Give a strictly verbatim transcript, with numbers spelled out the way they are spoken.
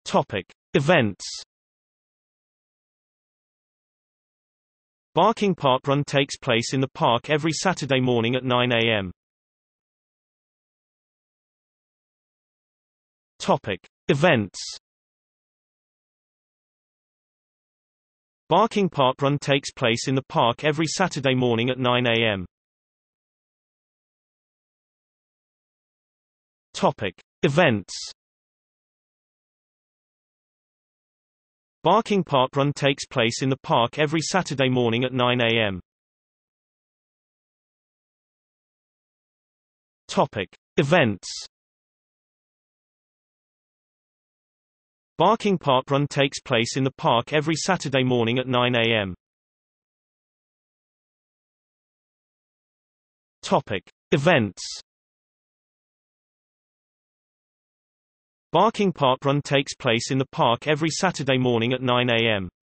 Topic: Events. Barking Park Run takes place in the park every Saturday morning at nine A M Topic: Events. Barking Park Run takes place in the park every Saturday morning at nine A M Topic: Events. Barking Park Run takes place in the park every Saturday morning at nine A M Topic: Events. Barking Park Run takes place in the park every Saturday morning at nine A M Topic: Events. Barking Park Run takes place in the park every Saturday morning at nine A M